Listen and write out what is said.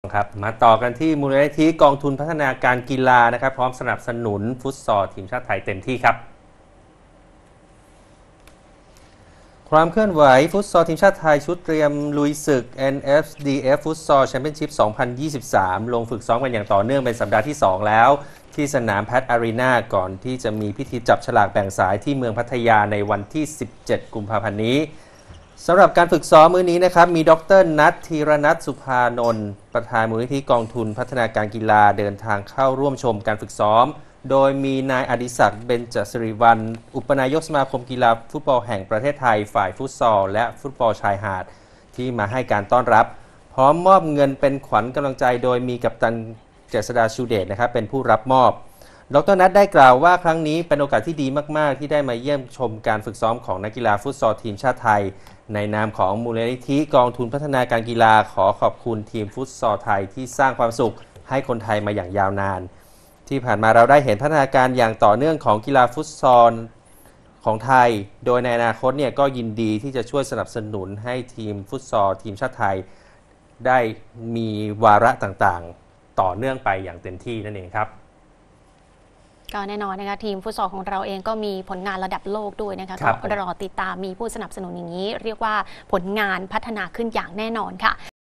ครับมาต่อกันที่มูลนิธิกองทุนพัฒนาการกีฬานะครับพร้อมสนับสนุนฟุตซอลทีมชาติไทยเต็มที่ครับความเคลื่อนไหวฟุตซอลทีมชาติไทยชุดเตรียมลุยศึก NSDF ฟุตซอลแชมเปี้ยนชิพ 2023 ลงฝึกซ้อมกันอย่างต่อเนื่องเป็นสัปดาห์ที่ 2 แล้วที่สนามแพทอารีนาก่อนที่จะมีพิธีจับฉลากแบ่งสายที่เมืองพัทยาในวันที่ 17 กุมภาพันธ์นี้สำหรับการฝึกซ้อมมื้อนี้นะครับมีดร.นัทธีรนัทสุภานนท์ประธานมูลนิธิกองทุนพัฒนาการกีฬาเดินทางเข้าร่วมชมการฝึกซ้อมโดยมีนายอดิศักดิ์เบญจสิริวัลย์อุปนายกสมาคมกีฬาฟุตบอลแห่งประเทศไทยฝ่ายฟุตซอลและฟุตบอลชายหาดที่มาให้การต้อนรับพร้อมมอบเงินเป็นขวัญกำลังใจโดยมีกัปตันเจษฎาชูเดชนะครับเป็นผู้รับมอบดร.นัทได้กล่าวว่าครั้งนี้เป็นโอกาสที่ดีมากๆที่ได้มาเยี่ยมชมการฝึกซ้อมของนักกีฬาฟุตซอลทีมชาติไทยในนามของมูลนิธิกองทุนพัฒนาการกีฬาขอขอบคุณทีมฟุตซอลไทยที่สร้างความสุขให้คนไทยมาอย่างยาวนานที่ผ่านมาเราได้เห็นพัฒนาการอย่างต่อเนื่องของกีฬาฟุตซอลของไทยโดยในอนาคตเนี่ยก็ยินดีที่จะช่วยสนับสนุนให้ทีมฟุตซอลทีมชาติไทยได้มีวาระต่างๆต่อเนื่องไปอย่างเต็มที่นั่นเองครับก็แน่นอนนะคะทีมฟุตซอลของเราเองก็มีผลงานระดับโลกด้วยนะคะก็รอติดตามมีผู้สนับสนุนอย่างนี้เรียกว่าผลงานพัฒนาขึ้นอย่างแน่นอนค่ะ